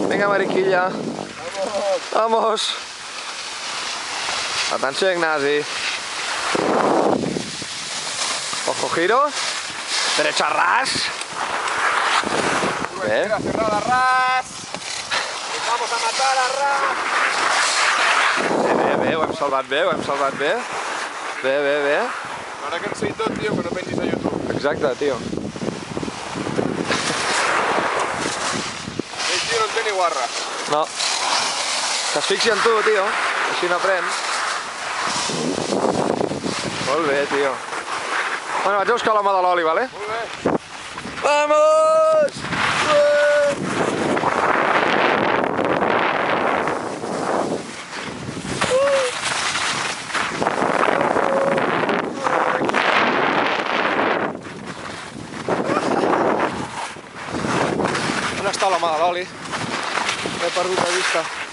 Venga, Mariquilla. Vamos. Vamos. Atenció, Ignasi. Ojo, giro. Derecha, ras. Bé. Cerrada, ras. Vamos a matar a ras. Bé, ho hem salvat bé, ho hem salvat bé. Bé. Ara que en sé tot, tio, que no pengis a YouTube. Exacte, tio. El tio no en té ni guarra. No. Que es fixi en tu, tio. Així n'aprens. Molt bé, tio. Bueno, vaig a buscar l'home de l'oli, vale? Molt bé. Vamos! On està l'home de l'oli? L'he perdut de vista.